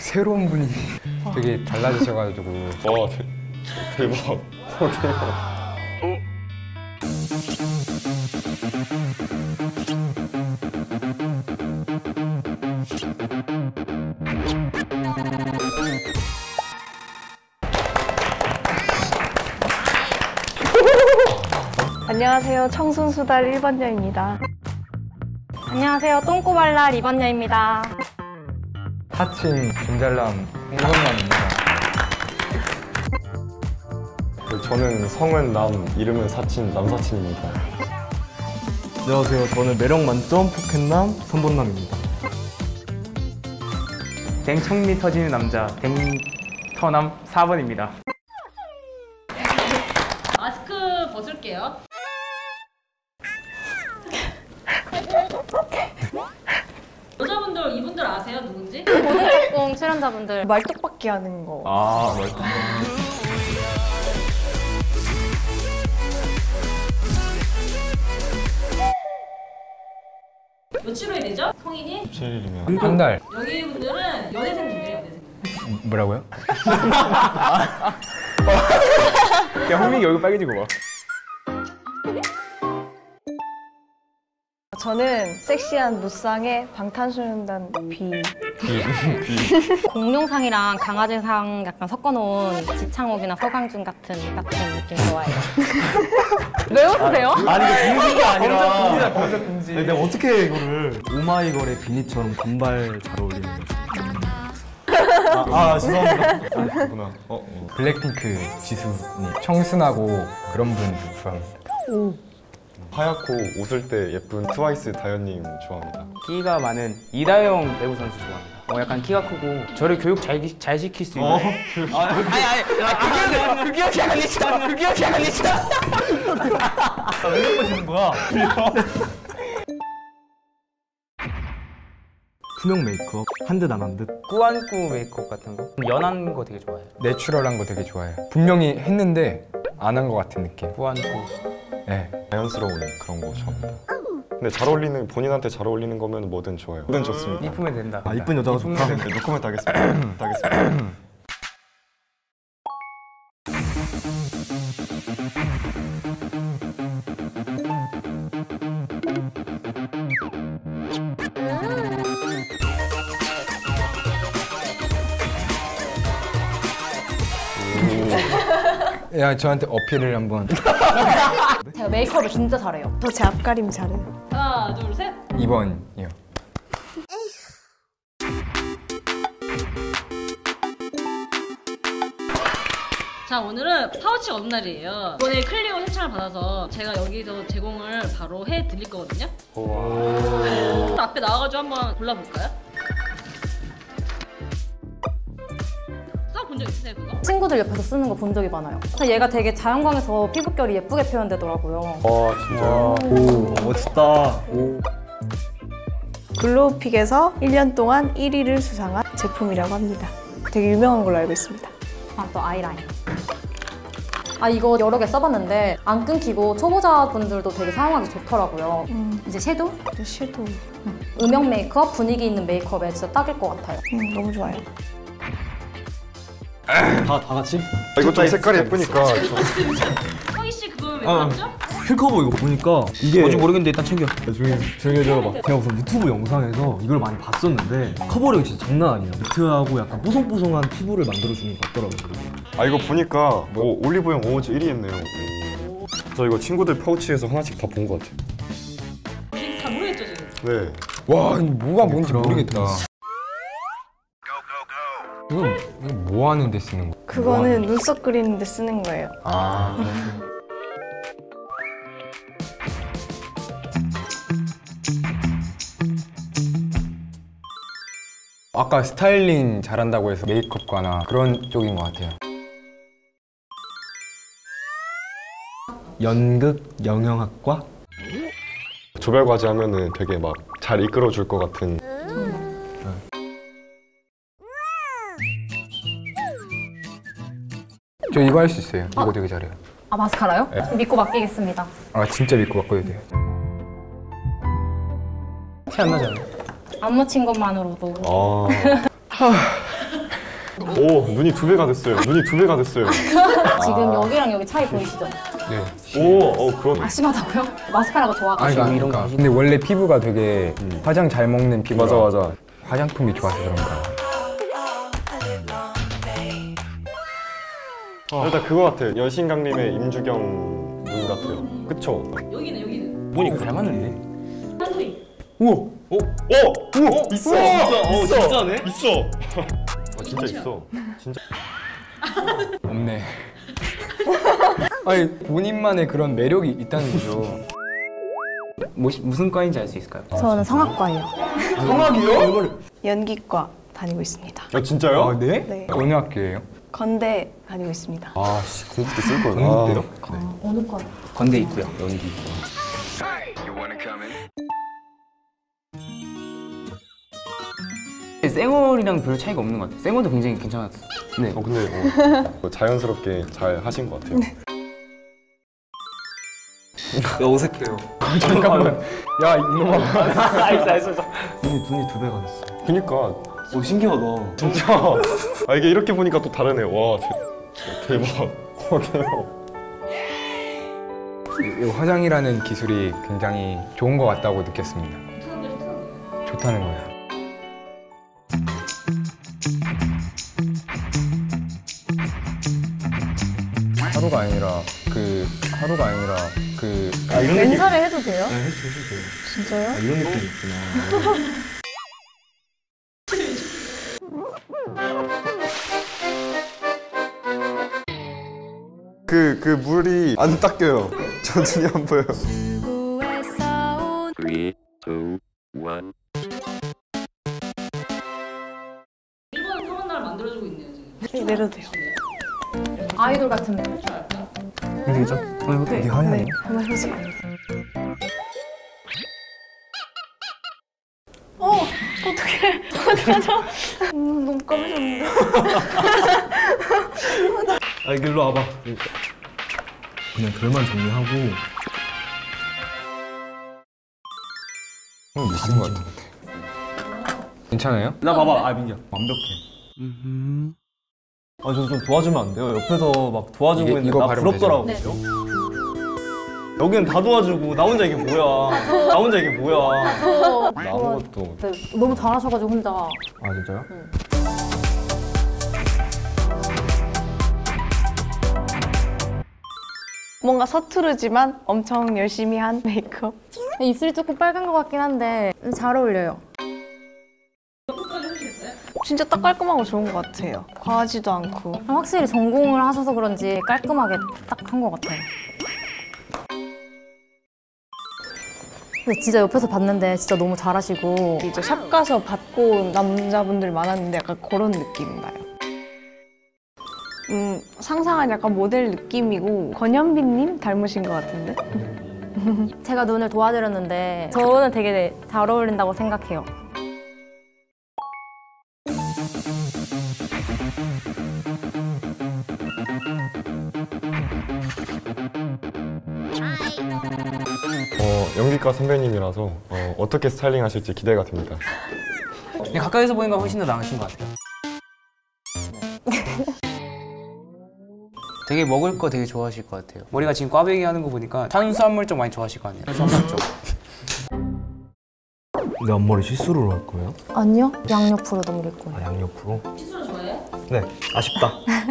새로운 분이 되게 달라지셔가지고. 와 대박. 대박. 안녕하세요. 청순수달 1번녀입니다. 안녕하세요. 똥꼬발랄 2번녀입니다. 하친 김잘남 1번남입니다. 저는 성은 남, 이름은 사친, 남사친입니다. 안녕하세요. 저는 매력 만점 포켓남 3번남입니다. 댕청미 터지는 남자 댕터남 4번입니다. 마스크 벗을게요. 여자분들 이분들 아세요? 누군지? 고등학공 출연자분들 말뚝박기 하는 거. 아 맞다. 며칠 후에 되죠? 성인이? 17일이면 한 달. 여기 분들은 연애생분들이에요, 연애생. 뭐라고요? 야, 홍민이 얼굴 빨개지고 봐. 저는 섹시한 무쌍의 방탄소년단 B. 공룡상이랑 강아지상 약간 섞어놓은 지창욱이나 서강준 같은 느낌 좋아해요. 왜 웃으세요? 아니 이거 비웃은 게 아니라 범죄 금지. 내가 어떻게 이거를 오마이걸의 비니처럼 반발 잘 어울리는 거지. 죄송합니다. 그렇구나. 블랙핑크 지수님 청순하고 그런 분 좋아합니다. 하얗고 웃을 때 예쁜 트와이스 다현님 좋아합니다. 키가 많은 이다영 배구 선수 좋아합니다. 약간 키가 크고 저를 교육 잘 시킬 수 있는. 그 기억이 아니죠. 그 기억이 아니죠. 왜 예뻐지는 거야? 투명 메이크업 한 듯 안 한 듯. 꾸안꾸 메이크업 같은 거. 연한 거 되게 좋아해요. 내추럴한 거 되게 좋아해요. 분명히 했는데 안 한 거 같은 느낌. 꾸안꾸. 네. 자연스러운 그런 거 좋아합니다. 근데 잘 어울리는, 본인한테 잘 어울리는 거면 뭐든 좋아요. 뭐든 좋습니다. 이쁘면 된다. 이쁜 여자가 좋다. 네, 노코멘트 하겠습니다. 하겠습니다. 야, 저한테 어필을 한번. 제가 메이크업을 진짜 잘해요. 저 제 앞가림 잘해요. 하나, 둘, 셋. 2번이요. 자, 오늘은 파우치가 없는 날이에요. 이번에 클리오 협찬을 받아서 제가 여기서 제공을 바로 해드릴 거거든요. 앞에 나와가지고 한번 골라볼까요? 써본 적 있으세요, 그거? 친구들 옆에서 쓰는 거 본 적이 많아요. 얘가 되게 자연광에서 피부결이 예쁘게 표현되더라고요. 진짜요? 오 멋있다. 글로우픽에서 1년 동안 1위를 수상한 제품이라고 합니다. 되게 유명한 걸로 알고 있습니다. 또 아이라인. 이거 여러 개 써봤는데 안 끊기고 초보자분들도 되게 사용하기 좋더라고요. 이제 섀도우? 섀도우. 음영 메이크업, 분위기 있는 메이크업에 진짜 딱일 것 같아요. 너무 좋아요. 다 같이? 이거 좀 색깔이 예쁘니까. 성희 씨 그거는 왜 봤죠? 필커버 이거 보니까 이게 뭔지 모르겠는데 일단 챙겨. 조용히 해줘봐. 제가 우선 유튜브 영상에서 이걸 많이 봤었는데 커버력이 진짜 장난 아니에요. 니트하고 약간 뽀송뽀송한 피부를 만들어주는 것 같더라고요. 이거 보니까 올리브영 오호즈 1위 했네요. 저 이거 친구들 파우치에서 하나씩 다 본 것 같아요. 지금 다 모르겠죠, 지금? 네. 와, 이거 뭐가 뭔지 모르겠다. 이거 뭐 하는데 쓰는 거? 그거는 눈썹 그리는데 쓰는 거예요. 아까 스타일링 잘한다고 해서 메이크업과나 그런 쪽인 것 같아요. 연극 영영학과? 조별과제 하면은 되게 막 잘 이끌어줄 것 같은. 저 이거 할 수 있어요. 이거 되게 잘해요. 마스카라요? 네. 믿고 맡기겠습니다. 진짜 믿고 바꿔야 돼요. 티 안 나잖아요. 안 묻힌 것만으로도. 오, 눈이 2배가 됐어요. 눈이 2배가 됐어요. 지금 여기랑 여기 차이 보이시죠? 네. 오, 그런. 아, 심하다고요? 마스카라가 아니, 좋아가지고. 그러니까. 근데 원래 피부가 되게 화장 잘 먹는 피부라 맞아. 화장품이 좋아서 그런가. 일단 그거 같아. 여신강림의 임주경 눈 같아요. 그쵸? 여기는 보니까 잘 맞는데? 사투리. 우와! 있어! 진짜네? 있어! 진짜 있어. 진짜. 없네. 아니 본인만의 그런 매력이 있다는 거죠. 무슨 과인지 알 수 있을까요? 저는 성악과예요. 성악이요? 연기과 다니고 있습니다. 진짜요? 아 네? 네. 어느 학교예요? 건대 다니고 있습니다. 아, 씨, 공부 때 쓸 걸. 공부때요? 어느 과? 건대 있고요. 연기. 쌩얼이랑 별로 차이가 없는 것 같아요. 쌩얼도 굉장히 괜찮았어요. 네. 근데 자연스럽게 잘 하신 것 같아요. 어색해요. 잠깐만. 야 이놈아. 알았어. 눈이 2배가 됐어. 그니까. 오, 신기하다. 진짜. 아, 이게 이렇게 보니까 또 다르네. 와, 대박. 와, 대박. 이 화장이라는 기술이 굉장히 좋은 것 같다고 느꼈습니다. 좋다는 거예요. 하루가 아니라 왼살에 해도 돼요? 네, 해주셔도 돼요. 진짜요? 아, 이런 느낌 있구나. 그 물이 안 닦여요. 저 눈이 안 보여요. 3, 2, 1. 일본 성원날 만들어주고 있네요 지금. 네, 내려도 돼요. 아이돌 같은 거. 되겠죠? 이게 하얘요? 네, 한번 해보세요. 어떡해. 어떡하죠? 너무 까매졌는데. 아, 일로 와봐. 그냥 결만 정리하고. 미친 것 같은데. 괜찮아요? 나 봐봐. 아, 민기야. 완벽해. 아, 저 좀 도와주면 안 돼요? 옆에서 막 도와주고 있는데 이거 나 바르면 부럽더라고. 되죠? 여기는 다 도와주고 나 혼자 이게 뭐야. 나 혼자 이게 뭐야. 저 나 아무것도. 네, 너무 잘하셔가지고 혼자. 아, 진짜요? 뭔가 서투르지만 엄청 열심히 한 메이크업. 입술이 조금 빨간 것 같긴 한데 잘 어울려요. 진짜 딱 깔끔하고 좋은 것 같아요. 과하지도 않고. 확실히 전공을 하셔서 그런지 깔끔하게 딱 한 것 같아요. 근데 진짜 옆에서 봤는데 진짜 너무 잘하시고. 이제 샵 가서 받고 온 남자분들 많았는데 약간 그런 느낌 나요. 상상한 약간 모델 느낌이고 권현빈님 닮으신 것 같은데? 제가 눈을 도와드렸는데 저는 되게 잘 어울린다고 생각해요. 연기과 선배님이라서 어떻게 스타일링 하실지 기대가 됩니다. 그냥 가까이서 보는 건 훨씬 더 나으신 것 같아요. 되게 먹을 거 되게 좋아하실 것 같아요. 머리가 지금 꽈배기 하는 거 보니까 탄수화물 쪽 많이 좋아하실 것 같네요. 탄수화물 쪽. 내 앞머리 시스루로 할 거예요? 아니요, 양옆으로 넘길 거예요. 아, 양옆으로? 시술 좋아해? 네, 아쉽다.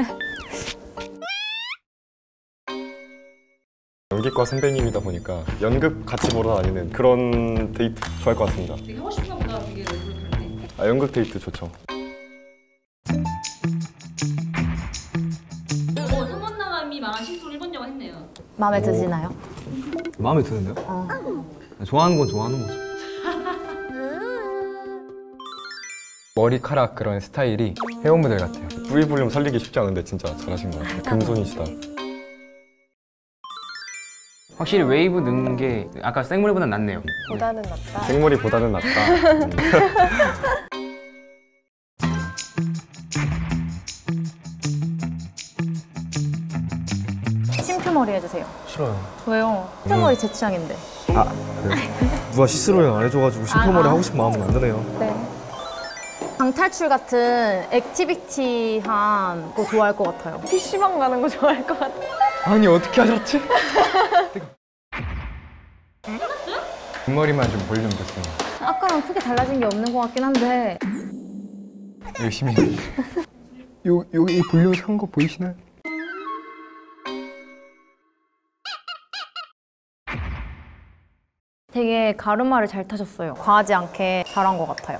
연기과 선배님이다 보니까 연극 같이 보러 다니는 그런 데이트 좋아할 것 같습니다. 되게 하고 싶나 보다 되게 그런데. 아, 연극 데이트 좋죠. 성원 나감이 말한 실수를 일본 영화 했네요. 마음에 드시나요? 마음에 드는데요? 좋아하는 건 좋아하는 거죠. 머리카락 그런 스타일이 헤어 모델 같아요. V 볼륨 살리기 쉽지 않은데 진짜 잘하신 것 같아요. 금손이시다. 확실히 웨이브 넣는 게 아까 생머리보다 낫네요. 보다는 낫다. 생머리보다는 낫다. 심표머리 해주세요. 싫어요. 왜요? 심표머리 제 취향인데. 아, 그래. 누가 시스루형 안 해줘가지고 심표머리 하고 싶은 마음은 안 드네요. 네. 방탈출 같은 액티비티한 거 좋아할 것 같아요. PC방 가는 거 좋아할 것 같아. 아니 어떻게 하셨지? 뒷머리만 좀 볼륨 줬습니다. 아까랑 크게 달라진 게 없는 것 같긴 한데 열심히 했는데. 여기 볼륨 산 거 보이시나요? 되게 가르마를 잘 타셨어요. 과하지 않게 잘한 것 같아요.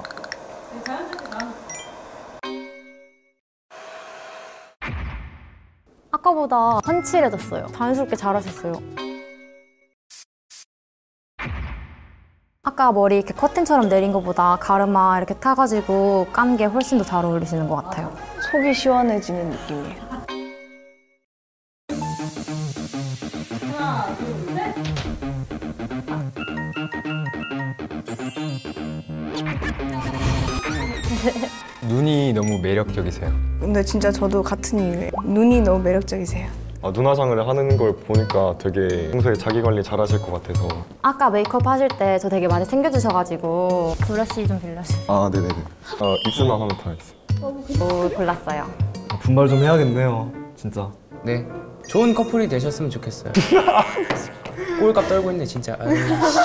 아까보다 훤칠해졌어요. 자연스럽게 잘하셨어요. 아까 머리 이렇게 커튼처럼 내린 것보다 가르마 이렇게 타가지고 깐 게 훨씬 더 잘 어울리시는 것 같아요. 속이 시원해지는 느낌이에요. 눈이 너무 매력적이세요. 근데 진짜 저도 같은 이유예요. 눈이 너무 매력적이세요. 눈화장을 하는 걸 보니까 되게 평소에 자기 관리 잘 하실 것 같아서. 아까 메이크업 하실 때 저 되게 많이 챙겨주셔가지고 브러쉬 좀 빌려주세요. 네네네. 입술만 하면 다 있어. 오, 골랐어요. 분발 좀 해야겠네요. 진짜. 네. 좋은 커플이 되셨으면 좋겠어요. 꼴값 떨고 있네 진짜. 아유.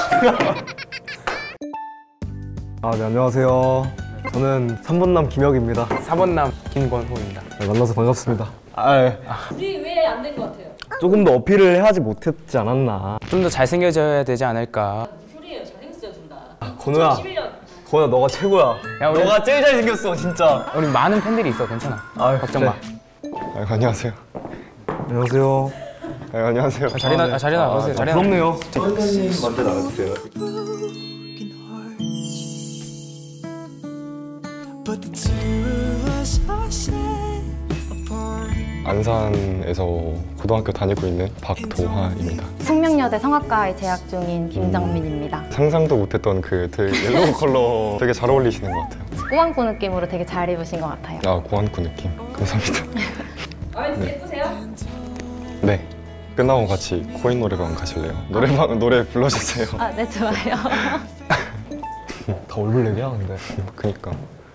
네, 안녕하세요. 저는 3번남 김혁입니다. 4번남 김권호입니다. 네, 만나서 반갑습니다. 우리 왜 안 된 것 같아요? 조금 더 어필을 하지 못했지 않았나. 좀 더 잘생겨져야 되지 않을까. 소리예요. 잘생겼어요, 둘 다. 건우야, 11년. 건우야 너가 최고야. 야, 우리- 너가 제일 잘생겼어, 진짜. 우리 많은 팬들이 있어. 괜찮아. 걱정 마. 안녕하세요. 안녕하세요. 안녕하세요. 자리나 나가세요. 자리나. 부럽네요. 먼저 나와주세요. 안산에서 고등학교 다니고 있는 박도하입니다. 숙명여대 성악과에 재학 중인 김정민입니다. 상상도 못했던 그 되게 옐로우 컬러 되게 잘 어울리시는 것 같아요. 꾸안꾸 느낌으로 되게 잘 입으신 것 같아요. 고안꾸 느낌. 감사합니다. 마음에 드세요? 예쁘세요? 네. 끝나고 같이 코인 노래방 가실래요? 노래 불러주세요. 네, 좋아요. 다 얼굴 얘기야, 근데. 그니까.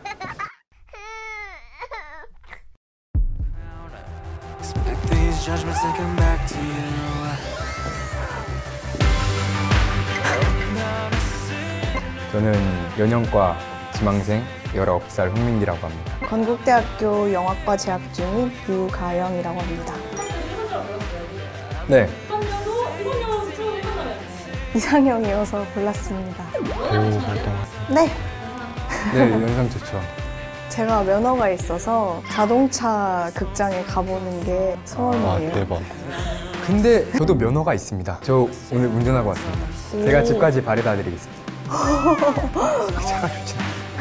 저는 연영과 지망생 19살 홍민기라고 합니다. 건국대학교 영화과 재학 중인 유가영이라고 합니다. 네, 일본 영어 쭉 읽었다며. 이상형이어서 골랐습니다. 배우 활동. 네! 네 연상 좋죠. 제가 면허가 있어서 자동차 극장에 가보는 게 소원이에요. 대박. 근데 저도 면허가 있습니다. 저 오늘 운전하고 왔습니다. 제가 집까지 바래다 드리겠습니다. 차가 좋지.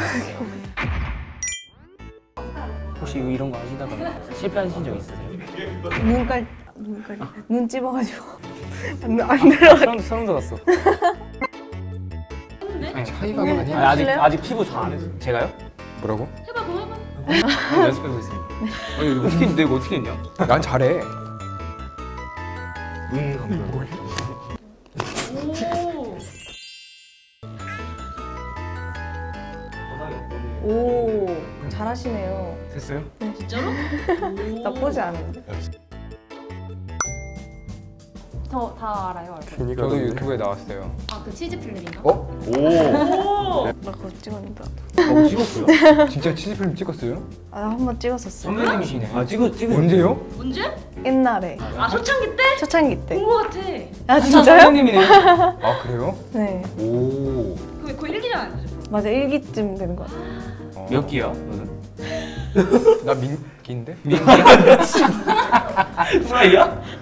혹시 이런 거 하시다가 실패하신 적 있으세요? 눈 찝어가지고 안 들어가. 소름 돋았어. 아니 차이가 많이. 아직 피부 잘 안 했어요. 제가요? 뭐라고? 해봐, 그럼 해봐. 연습하고 있습니다. 아니 이거 어떻게 했는데 이거 어떻게 했냐? 난 잘해. 눈 감고. 오, 잘하시네요. 됐어요? 진짜로? 나쁘지 않은데. 저 다 알아요, 얼굴. 저도 유튜브에 나왔어요. 그 치즈 필름인가? 나 그거 찍었는데. 찍었어요? 진짜 치즈필름 찍었어요? 한번 찍었었어요. 선배님이시네. 언제요? 언제? 옛날에. 초창기 때? 초창기 때. 본 거 같아. 아, 진짜요? 선배님이네. 아 그래요? 네. 오. 거의 일기장 아니죠? 맞아, 1기쯤 되는 것 같아요. 몇 기야? 너는? 나 민기인데? 후라이야?